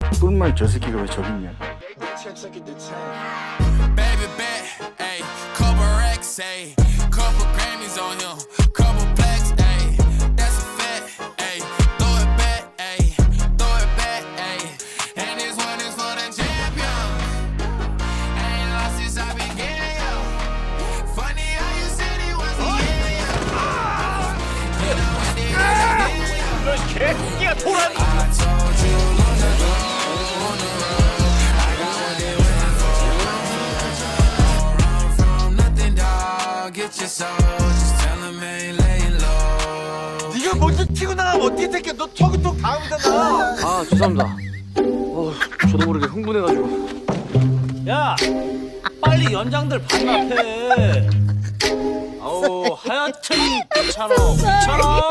꿀말 저 새끼가 왜 저기 있냐? Baby bet, ayy, couple racks, ayy, couple Grammys on him, couple plaques, ayy, that's a fact, ayy, throw it back, ayy, throw it back, ayy, and this one is for the champion. Ain't lost since I began, yo. Funny how you said he was a you know what they did, I told you long ago on the road, I got what they waiting for. Don't run from nothing, dog. Get your soul, just tell them ain't laying low. 네가 먼저 튀고 나가면 어떻게 새끼야? 너 턱은 다음이잖아. 아 죄송합니다. 저도 모르게 흥분해가지고. 야, 빨리 연장들 반납해. 아우 하여튼 귀찮아.